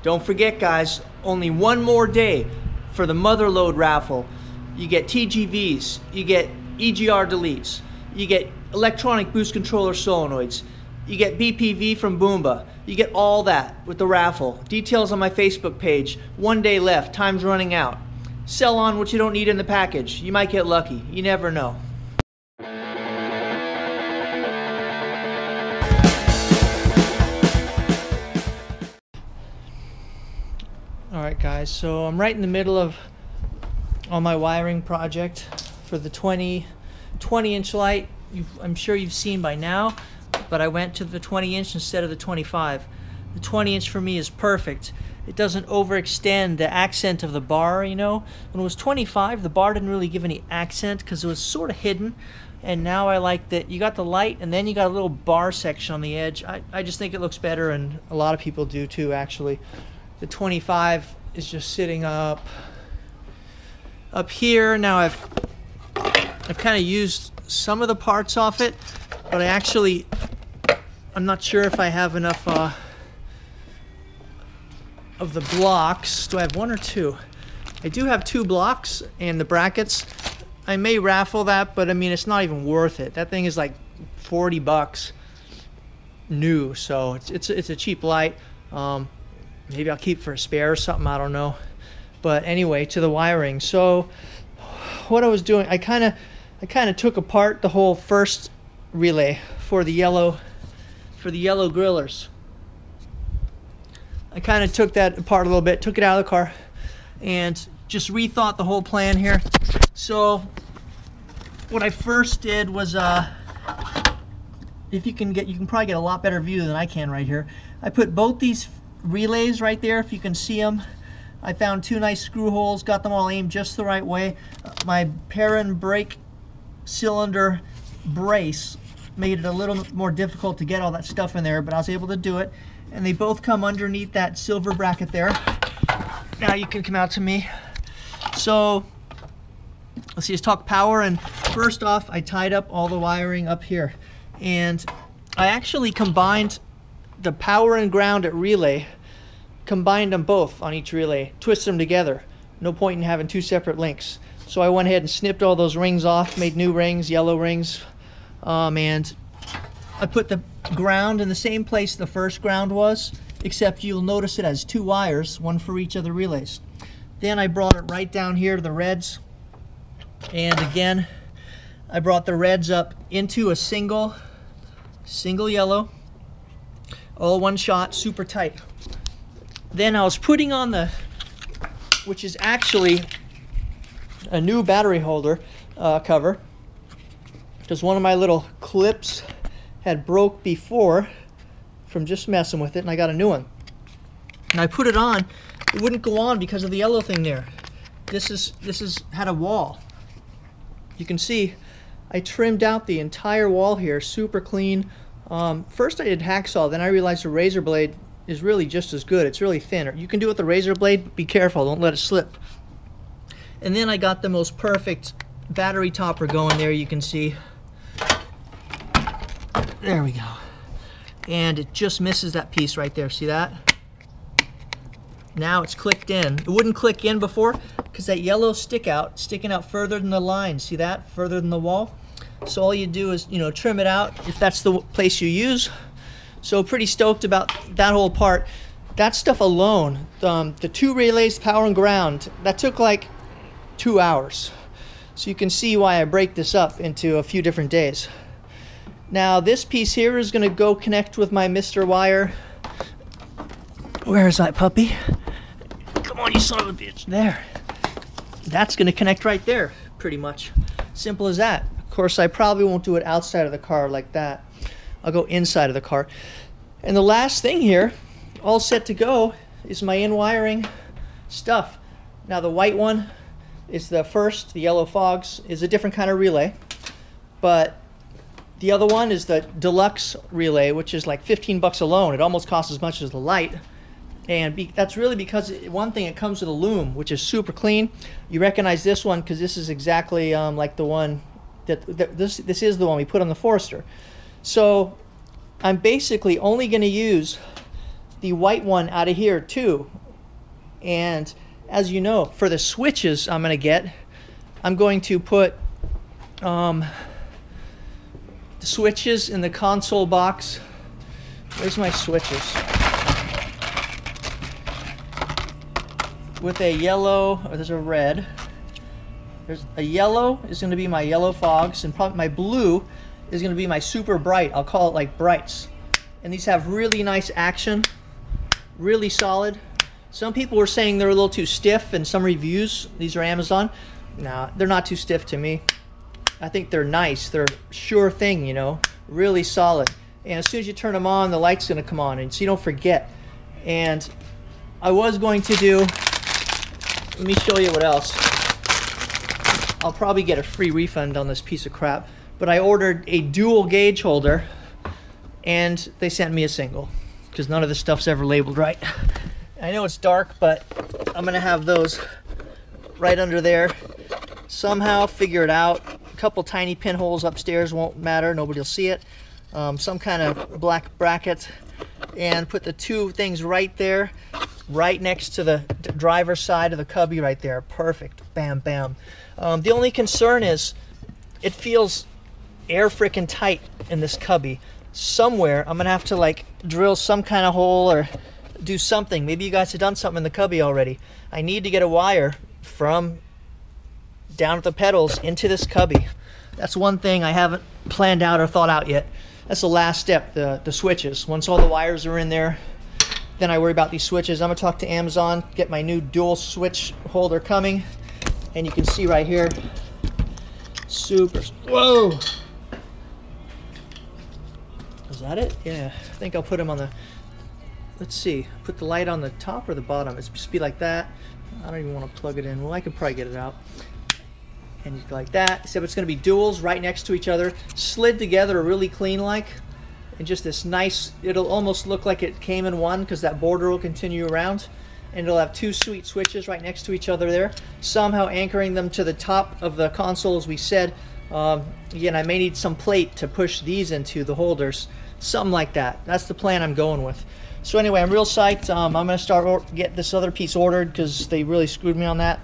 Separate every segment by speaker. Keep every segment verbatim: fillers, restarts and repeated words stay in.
Speaker 1: Don't forget, guys, only one more day for the Motherload raffle. You get T G Vs, you get E G R deletes, you get electronic boost controller solenoids, you get B P V from Boomba. You get all that with the raffle. Details on my Facebook page. One day left, time's running out. Sell on what you don't need in the package. You might get lucky, you never know. Alright guys, so I'm right in the middle of on my wiring project for the twenty inch light. You've, I'm sure you've seen by now, but I went to the twenty inch instead of the twenty-five. The twenty inch for me is perfect. It doesn't overextend the accent of the bar, you know. When it was twenty-five, the bar didn't really give any accent because it was sort of hidden. And now I like that you got the light and then you got a little bar section on the edge. I, I just think it looks better, and a lot of people do too, actually. The twenty-five is just sitting up up here. Now I've I've kind of used some of the parts off it, but I actually I'm not sure if I have enough uh, of the blocks. Do I have one or two? I do have two blocks and the brackets. I may raffle that, but I mean it's not even worth it. That thing is like forty bucks new, so it's it's it's a cheap light. Um, maybe I'll keep for a spare or something. I don't know. But anyway, to the wiring. So what I was doing, I kind of I kind of took apart the whole first relay for the yellow for the yellow grillers. I kind of took that apart a little bit, took it out of the car, and just rethought the whole plan here. So what I first did was, uh, if you can get, you can probably get a lot better view than I can right here. I put both these relays right there, if you can see them. I found two nice screw holes, got them all aimed just the right way. Uh, my Perrin brake cylinder brace made it a little more difficult to get all that stuff in there, but I was able to do it. And they both come underneath that silver bracket there. Now you can come out to me. So let's see, let's talk power. And first off, I tied up all the wiring up here, and I actually combined the power and ground at relay, combined them both on each relay, twisted them together. No point in having two separate links. So I went ahead and snipped all those rings off, made new rings, yellow rings, um, and I put the ground in the same place the first ground was, except you'll notice it has two wires, one for each of the relays. Then I brought it right down here to the reds, and again I brought the reds up into a single single yellow, all one shot, super tight. Then I was putting on the, which is actually a new battery holder uh, cover, because one of my little clips had broke before from just messing with it, and I got a new one. And I put it on, it wouldn't go on because of the yellow thing there. This is this is had a wall. You can see I trimmed out the entire wall here, super clean. Um, first I did hacksaw, then I realized the razor blade is really just as good. It's really thin. You can do it with the razor blade, but be careful, don't let it slip. And then I got the most perfect battery topper going there, you can see. There we go. And it just misses that piece right there. See that? Now it's clicked in. It wouldn't click in before because that yellow stick out, sticking out further than the line. See that? Further than the wall. So all you do is, you know, trim it out if that's the place you use. So pretty stoked about that whole part. That stuff alone, um, the two relays, power and ground, that took like two hours. So you can see why I break this up into a few different days. Now this piece here is going to go connect with my Mister Wire. Where is that puppy? Come on, you son of a bitch. There. That's going to connect right there, pretty much. Simple as that. Of course, I probably won't do it outside of the car like that. I'll go inside of the car. And the last thing here, all set to go, is my in-wiring stuff. Now the white one is the first, the yellow fogs, is a different kind of relay. But the other one is the deluxe relay, which is like fifteen bucks alone. It almost costs as much as the light. And be, that's really because, it, one thing, it comes with a loom, which is super clean. You recognize this one because this is exactly um, like the one, that, that this, this is the one we put on the Forester. So I'm basically only going to use the white one out of here too. And as you know, for the switches I'm going to get, I'm going to put um, the switches in the console box. Where's my switches? With a yellow, or there's a red. There's a yellow is going to be my yellow fogs, and probably my blue is going to be my super bright. I'll call it like brights. And these have really nice action, really solid. Some people were saying they're a little too stiff in some reviews. These are Amazon. No, they're not too stiff to me. I think they're nice. They're sure thing, you know, really solid. And as soon as you turn them on, the light's going to come on, and so you don't forget. And I was going to do, let me show you what else. I'll probably get a free refund on this piece of crap, but I ordered a dual gauge holder, and they sent me a single, because none of this stuff's ever labeled right. I know it's dark, but I'm going to have those right under there. Somehow figure it out. A couple tiny pinholes upstairs won't matter. Nobody will see it. Um, some kind of black bracket, and put the two things right there, right next to the driver's side of the cubby right there. Perfect. Bam, bam. Um, the only concern is it feels air freaking tight in this cubby. Somewhere I'm gonna have to like drill some kind of hole or do something. Maybe you guys have done something in the cubby already. I need to get a wire from down at the pedals into this cubby. That's one thing I haven't planned out or thought out yet. That's the last step, the, the switches. Once all the wires are in there, then I worry about these switches. I'm gonna talk to Amazon, get my new dual switch holder coming, and you can see right here, super, whoa! Is that it? Yeah, I think I'll put them on the, let's see, put the light on the top or the bottom. It's just be like that. I don't even want to plug it in. Well, I could probably get it out. And like that. So it's going to be duals right next to each other, slid together really clean like, and just this nice, it'll almost look like it came in one because that border will continue around, and it'll have two sweet switches right next to each other there, somehow anchoring them to the top of the console as we said. Um, again, I may need some plate to push these into the holders, something like that. That's the plan I'm going with. So anyway, I'm real psyched. Um, I'm going to start or get this other piece ordered because they really screwed me on that.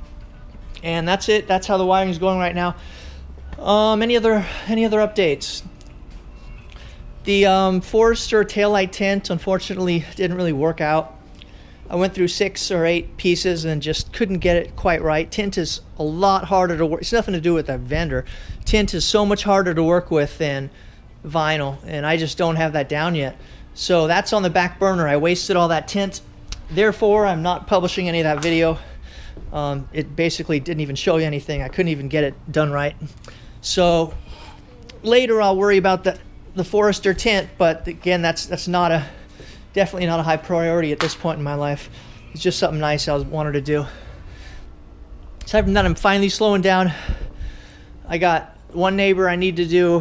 Speaker 1: And that's it. That's how the wiring is going right now. Um, any other any other updates? The um, Forester taillight tint unfortunately didn't really work out. I went through six or eight pieces and just couldn't get it quite right. Tint is a lot harder to work. It's nothing to do with that vendor. Tint is so much harder to work with than vinyl, and I just don't have that down yet. So that's on the back burner. I wasted all that tint. Therefore, I'm not publishing any of that video. Um, it basically didn't even show you anything. I couldn't even get it done right. So later I'll worry about the, the Forester tint, but again, that's that's not a definitely not a high priority at this point in my life. It's just something nice I was, wanted to do. Aside from that, I'm finally slowing down. I got one neighbor I need to do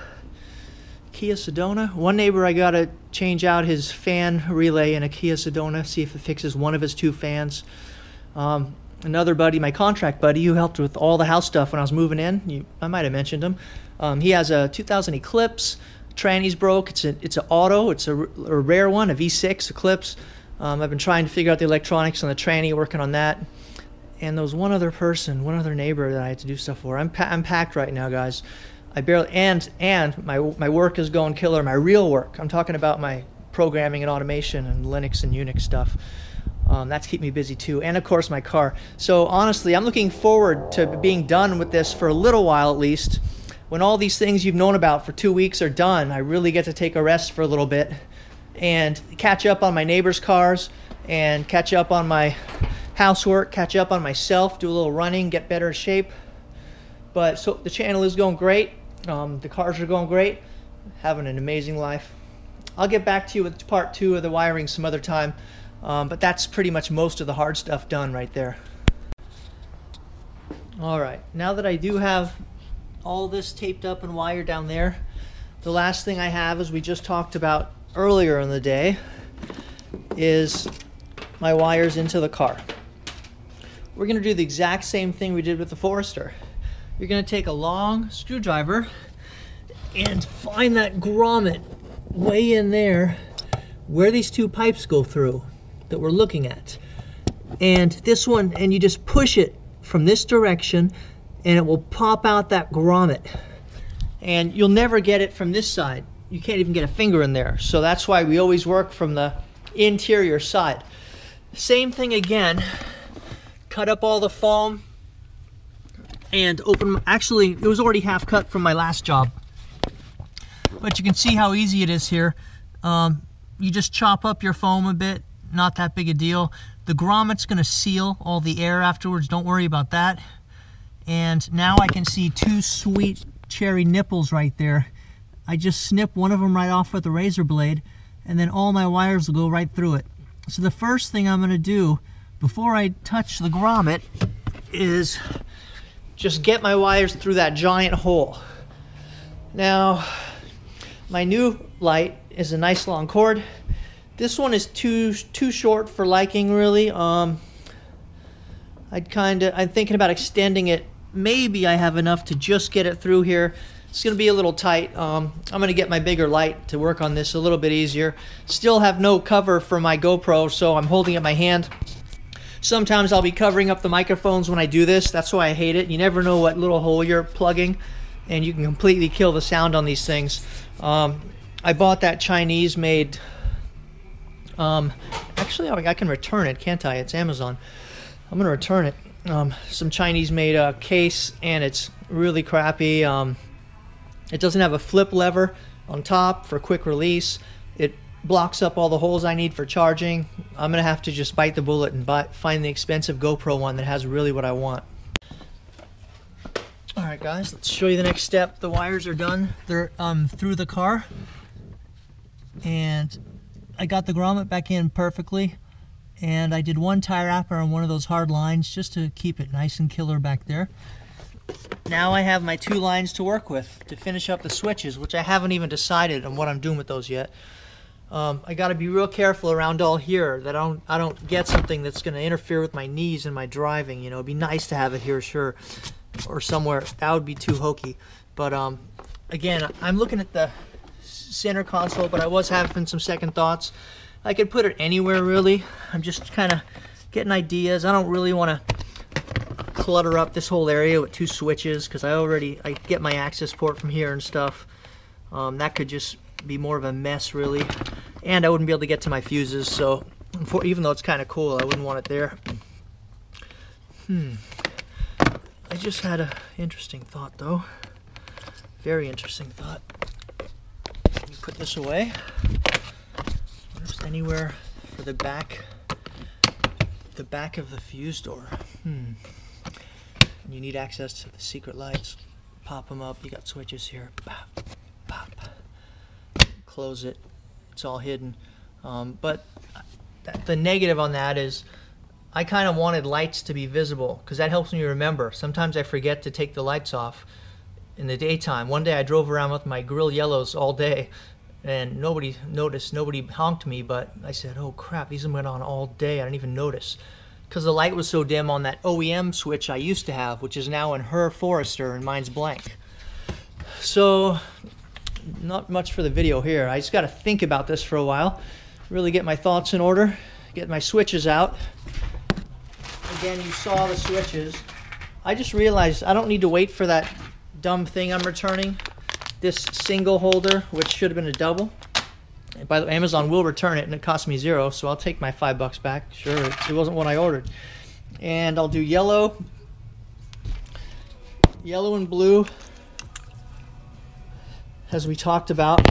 Speaker 1: Kia Sedona. One neighbor I got to change out his fan relay in a Kia Sedona, see if it fixes one of his two fans. Um, another buddy, my contract buddy, who helped with all the house stuff when I was moving in, you, I might have mentioned him. Um, he has a two thousand Eclipse. Tranny's broke. It's a it's an auto. It's a, a rare one, a V six Eclipse. Um, I've been trying to figure out the electronics on the tranny, working on that. And there was one other person, one other neighbor that I had to do stuff for. I'm pa I'm packed right now, guys. I barely and and my my work is going killer. My real work. I'm talking about my programming and automation and Linux and Unix stuff. Um, that's keep me busy too, and of course my car. So honestly, I'm looking forward to being done with this for a little while at least. When all these things you've known about for two weeks are done, I really get to take a rest for a little bit and catch up on my neighbors' cars and catch up on my housework, catch up on myself, do a little running, get better shape. But so the channel is going great. Um, the cars are going great. Having an amazing life. I'll get back to you with part two of the wiring some other time. Um, but that's pretty much most of the hard stuff done right there. Alright, now that I do have all this taped up and wired down there, the last thing I have, as we just talked about earlier in the day, is my wires into the car. We're going to do the exact same thing we did with the Forester. You're going to take a long screwdriver and find that grommet way in there where these two pipes go through that we're looking at. And this one, and you just push it from this direction and it will pop out that grommet. And you'll never get it from this side. You can't even get a finger in there. So that's why we always work from the interior side. Same thing again. Cut up all the foam and open. Actually, it was already half cut from my last job. But you can see how easy it is here. Um, you just chop up your foam a bit. Not that big a deal. The grommet's going to seal all the air afterwards. Don't worry about that. And now I can see two sweet cherry nipples right there. I just snip one of them right off with a razor blade, and then all my wires will go right through it. So the first thing I'm going to do before I touch the grommet is just get my wires through that giant hole. Now, my new light is a nice long cord. This one is too too short for liking, really. Um, I'd kind of I'm thinking about extending it. Maybe I have enough to just get it through here. It's going to be a little tight. Um, I'm going to get my bigger light to work on this a little bit easier. Still have no cover for my GoPro, so I'm holding it in my hand. Sometimes I'll be covering up the microphones when I do this. That's why I hate it. You never know what little hole you're plugging, and you can completely kill the sound on these things. Um, I bought that Chinese-made... Um, actually, I can return it, can't I? It's Amazon. I'm going to return it. Um, some Chinese-made uh, case, and it's really crappy. Um, it doesn't have a flip lever on top for quick release. It blocks up all the holes I need for charging. I'm going to have to just bite the bullet and buy, find the expensive GoPro one that has really what I want. Alright guys, let's show you the next step. The wires are done. They're um, through the car. And I got the grommet back in perfectly. And I did one tie wrapper on one of those hard lines just to keep it nice and killer back there. Now I have my two lines to work with to finish up the switches, which I haven't even decided on what I'm doing with those yet. Um, I got to be real careful around all here that I don't I don't get something that's going to interfere with my knees and my driving. You know, it'd be nice to have it here, sure, or somewhere. That would be too hokey. But um, again, I'm looking at the center console, but I was having some second thoughts. I could put it anywhere really. I'm just kind of getting ideas. I don't really want to clutter up this whole area with two switches because I already I get my access port from here and stuff. Um, that could just be more of a mess really, and I wouldn't be able to get to my fuses. So for, even though it's kind of cool, I wouldn't want it there. Hmm. I just had an interesting thought though. Very interesting thought. Let me put this away. Just anywhere for the back, the back of the fuse door. Hmm. You need access to the secret lights. Pop them up. You got switches here. Pop, pop. Close it. It's all hidden. Um, but the negative on that is I kind of wanted lights to be visible because that helps me remember. Sometimes I forget to take the lights off in the daytime. One day I drove around with my grill yellows all day and nobody noticed, nobody honked me, but I said, oh crap, these have been on all day. I didn't even notice. Because the light was so dim on that O E M switch I used to have, which is now in her Forester and mine's blank. So, not much for the video here. I just got to think about this for a while, really get my thoughts in order, get my switches out. Again, you saw the switches. I just realized I don't need to wait for that dumb thing I'm returning, this single holder, which should have been a double. By the way, Amazon will return it, and it cost me zero, so I'll take my five bucks back. Sure, it wasn't what I ordered. And I'll do yellow, yellow and blue, as we talked about.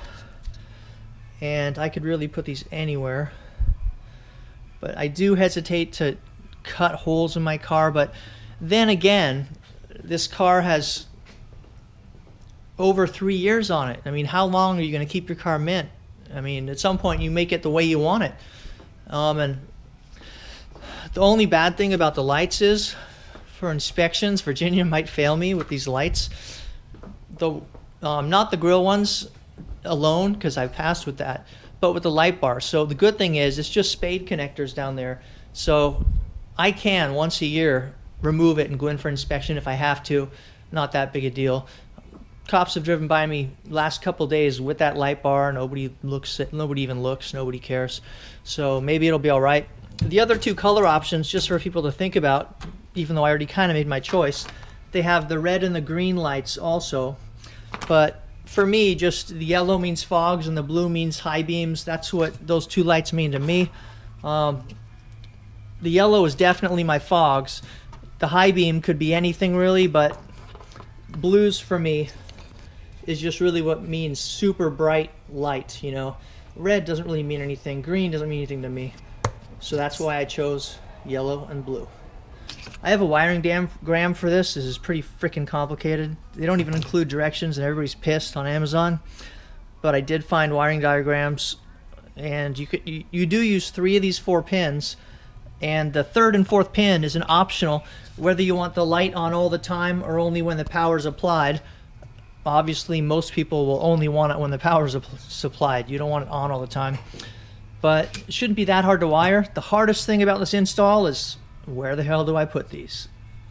Speaker 1: And I could really put these anywhere, but I do hesitate to cut holes in my car. But then again, this car has over three years on it. I mean, how long are you going to keep your car mint? I mean, at some point you make it the way you want it. Um, and the only bad thing about the lights is, for inspections, Virginia might fail me with these lights. The um, not the grill ones alone, because I've passed with that, but with the light bar. So the good thing is it's just spade connectors down there. So I can, once a year, remove it and go in for inspection if I have to. Not that big a deal. cops have driven by me last couple days with that light bar. Nobody looks, nobody even looks, nobody cares. So maybe it'll be all right. The other two color options, just for people to think about, even though I already kind of made my choice, they have the red and the green lights also. But for me, just the yellow means fogs and the blue means high beams. That's what those two lights mean to me. Um, the yellow is definitely my fogs. The high beam could be anything really, but blues for me is just really what means super bright light, you know. Red doesn't really mean anything. Green doesn't mean anything to me. So that's why I chose yellow and blue. I have a wiring diagram for this. This is pretty freaking complicated. They don't even include directions and everybody's pissed on Amazon. But I did find wiring diagrams, and you could you, you do use three of these four pins, and the third and fourth pin is an optional whether you want the light on all the time or only when the power is applied. Obviously most people will only want it when the power is supplied. You don't want it on all the time. But it shouldn't be that hard to wire. The hardest thing about this install is, where the hell do I put these?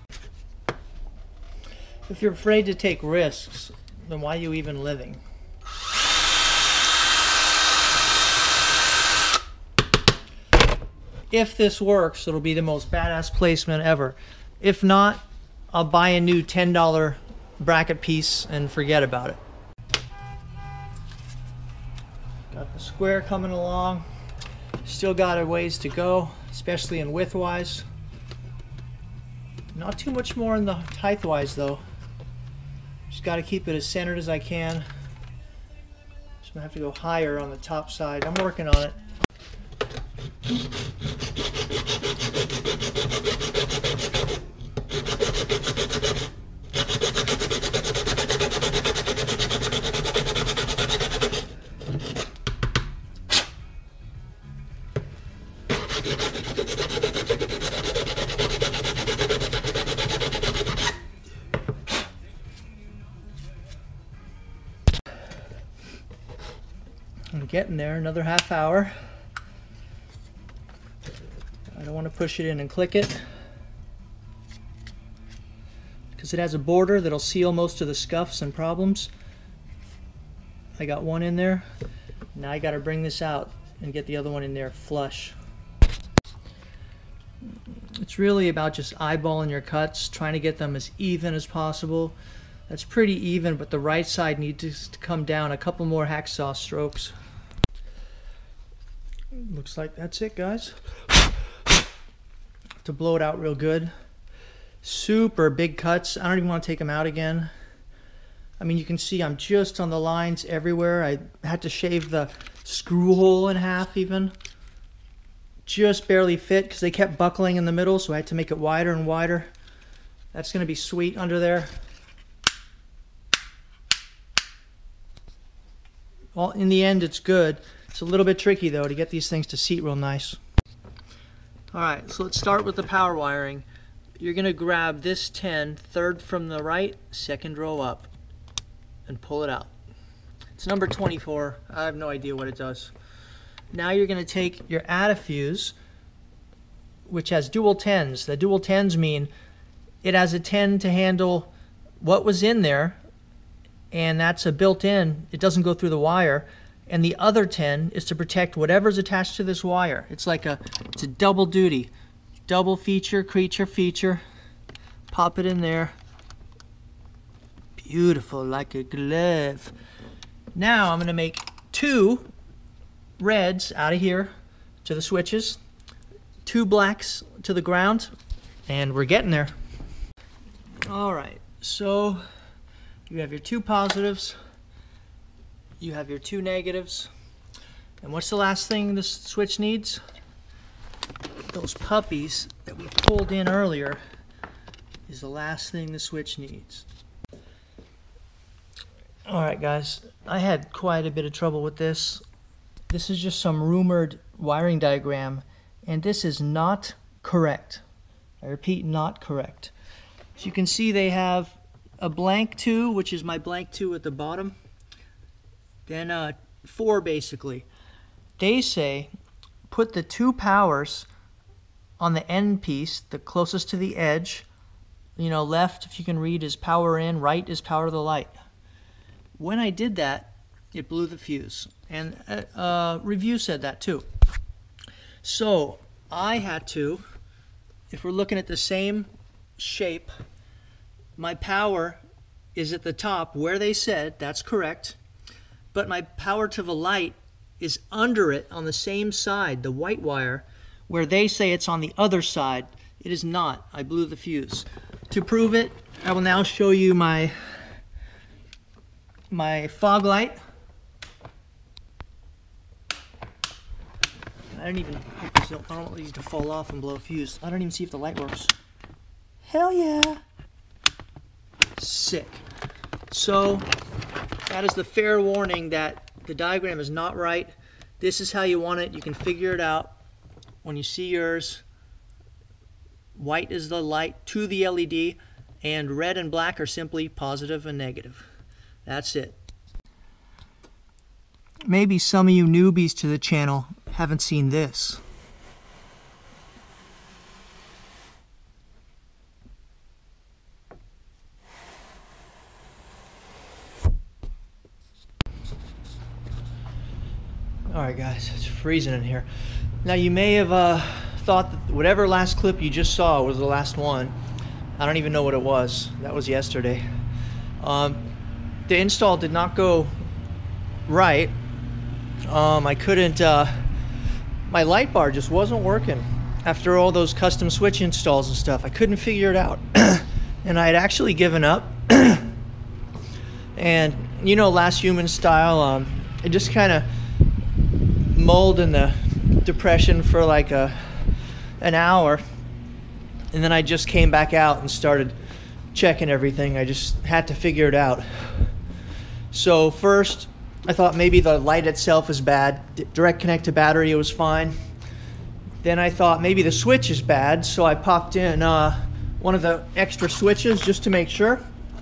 Speaker 1: If you're afraid to take risks, then why are you even living? If this works, it'll be the most badass placement ever. If not, I'll buy a new ten dollar bracket piece and forget about it. Got the square coming along. Still got a ways to go, especially in widthwise. Not too much more in the heighthwise though. Just got to keep it as centered as I can. Just gonna have to go higher on the top side. I'm working on it. I'm getting there, another half hour. I don't want to push it in and click it because it has a border that'll seal most of the scuffs and problems. I got one in there. Now I got to bring this out and get the other one in there flush. It's really about just eyeballing your cuts, trying to get them as even as possible. That's pretty even, but the right side needs to come down a couple more hacksaw strokes. Looks like that's it, guys. To blow it out real good. Super big cuts. I don't even want to take them out again. I mean, you can see I'm just on the lines everywhere. I had to shave the screw hole in half even. Just barely fit because they kept buckling in the middle, so I had to make it wider and wider. That's going to be sweet under there. Well, in the end, it's good. It's a little bit tricky, though, to get these things to seat real nice. Alright, so let's start with the power wiring. You're going to grab this ten, third from the right, second row up, and pull it out. It's number twenty-four. I have no idea what it does. Now you're going to take your Adafuse, which has dual tens. The dual tens mean it has a ten to handle what was in there, and that's a built-in. It doesn't go through the wire. And the other ten is to protect whatever's attached to this wire. It's like a, it's a double duty. Double feature, creature feature. Pop it in there. Beautiful, like a glove. Now I'm going to make two reds out of here to the switches. Two blacks to the ground. And we're getting there. Alright, so you have your two positives. You have your two negatives. And what's the last thing this switch needs? Those puppies that we pulled in earlier is the last thing the switch needs. Alright guys, I had quite a bit of trouble with this. This is just some rumored wiring diagram, and this is not correct. I repeat, not correct. As you can see, they have a blank two, which is my blank two at the bottom. Then uh, four basically. They say put the two powers on the end piece, the closest to the edge. You know, left, if you can read, is power in, right is power to the light. when I did that, it blew the fuse. And a uh, review said that too. So I had to, if we're looking at the same shape, my power is at the top where they said, that's correct, but my power to the light is under it on the same side, the white wire, where they say it's on the other side. It is not. I blew the fuse. To prove it, I will now show you my my fog light. I don't even, I don't want these to fall off and blow a fuse. I don't even see if the light works. Hell yeah. Sick. So that is the fair warning that the diagram is not right. This is how you want it. You can figure it out when you see yours. White is the light to the L E D, and red and black are simply positive and negative. That's it. Maybe some of you newbies to the channel haven't seen this. Alright guys, it's freezing in here. Now you may have uh, thought that whatever last clip you just saw was the last one. I don't even know what it was. That was yesterday. Um, the install did not go right. Um, I couldn't, uh, my light bar just wasn't working after all those custom switch installs and stuff. I couldn't figure it out. And I had actually given up. And you know, Last Human style, um, it just kind of mulled in the depression for like a an hour, and then I just came back out and started checking everything. I just had to figure it out. So first I thought maybe the light itself is bad. D- direct connect to battery, it was fine. Then I thought maybe the switch is bad, so I popped in uh, one of the extra switches just to make sure.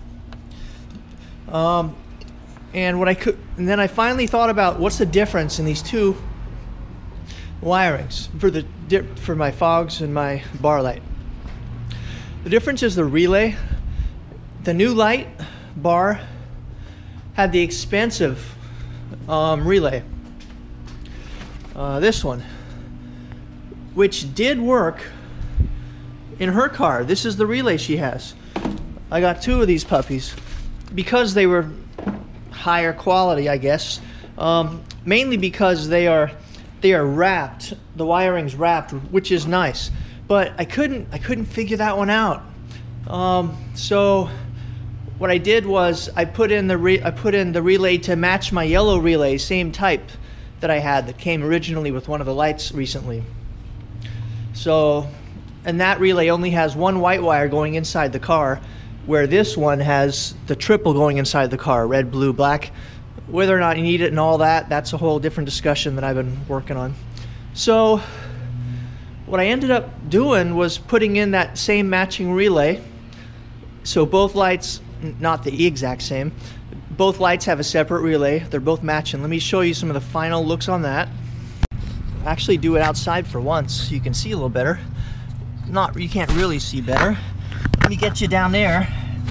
Speaker 1: Um, and what I could, and then I finally thought about what's the difference in these two wirings for the for my fogs and my bar light. The difference is the relay. The new light bar had the expensive um, relay. Uh, this one, which did work in her car. This is the relay she has. I got two of these puppies because they were higher quality, I guess. Um, mainly because they are they are wrapped. The wiring's wrapped, which is nice. But I couldn't I couldn't figure that one out. Um, so what I did was I put in the re I put in the relay to match my yellow relay, same type that I had that came originally with one of the lights recently. So, and that relay only has one white wire going inside the car, where this one has the triple going inside the car, red, blue, black. Whether or not you need it and all that, that's a whole different discussion that I've been working on. So what I ended up doing was putting in that same matching relay. So both lights, not the exact same, both lights have a separate relay. They're both matching. Let me show you some of the final looks on that. Actually do it outside for once so you can see a little better. Not, you can't really see better. Let me get you down there.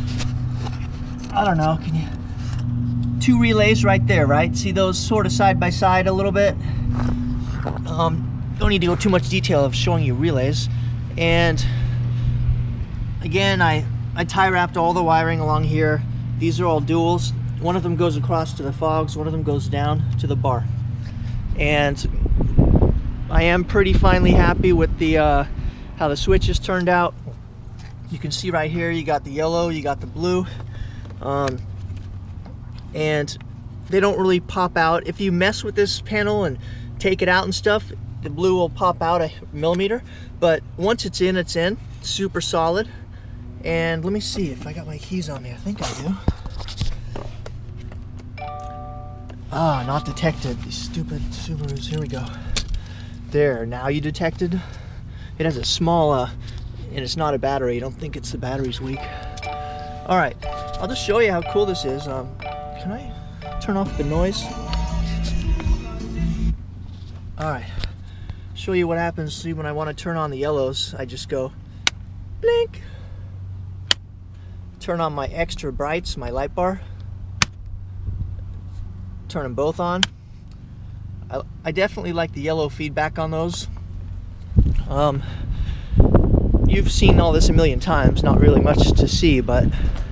Speaker 1: I don't know, can you? Two relays right there, right? See those sort of side by side a little bit? Um, don't need to go too much detail of showing you relays. And again, I, I tie wrapped all the wiring along here. These are all duals. One of them goes across to the fogs, one of them goes down to the bar. And I am pretty finally happy with the uh, how the switches turned out. You can see right here, you got the yellow, you got the blue. Um, and they don't really pop out. If you mess with this panel and take it out and stuff, the blue will pop out a millimeter. But once it's in, it's in. Super solid. And let me see if I got my keys on me. I think I do. Ah, not detected. These stupid Subarus. Here we go. There, now you detected. It has a small, uh, and it's not a battery. I don't think it's the battery's weak. All right, I'll just show you how cool this is. Um, can I turn off the noise? All right, show you what happens. See, when I want to turn on the yellows, I just go blink. Turn on my extra brights, my light bar. turn them both on. I, I definitely like the yellow feedback on those. Um, you've seen all this a million times, not really much to see, but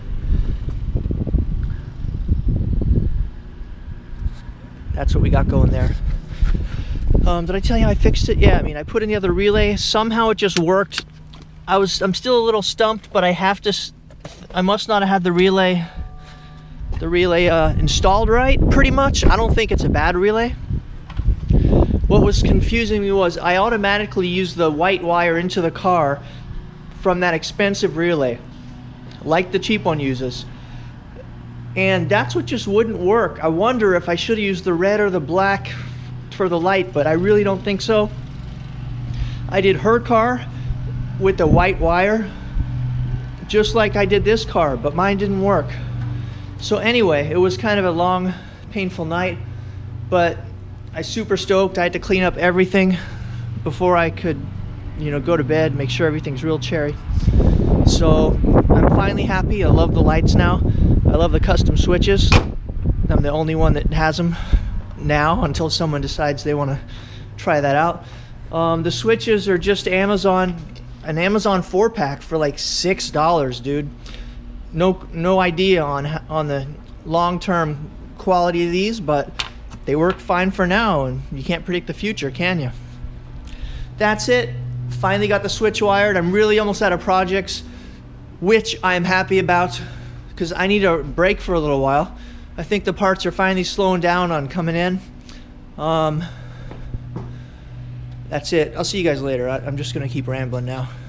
Speaker 1: that's what we got going there. Um, did I tell you I fixed it? Yeah, I mean, I put in the other relay. Somehow it just worked. I was, I'm still a little stumped, but I have to, I must not have had the relay, the relay uh, installed right, pretty much. I don't think it's a bad relay. What was confusing me was I automatically used the white wire into the car from that expensive relay, like the cheap one uses. And that's what just wouldn't work. I wonder if I should have used the red or the black for the light, but I really don't think so. I did her car with the white wire, just like I did this car, but mine didn't work. So anyway, it was kind of a long, painful night, but I super stoked. I had to clean up everything before I could, you know, go to bed, make sure everything's real cherry. So I'm finally happy. I love the lights now. I love the custom switches. I'm the only one that has them now until someone decides they want to try that out. Um, the switches are just Amazon, an Amazon four pack for like six dollars, dude. No, no idea on on the long-term quality of these, but they work fine for now, and you can't predict the future, can you? That's it. Finally got the switch wired. I'm really almost out of projects, which I'm happy about, because I need a break for a little while. I think the parts are finally slowing down on coming in. Um, that's it. I'll see you guys later. I, I'm just going to keep rambling now.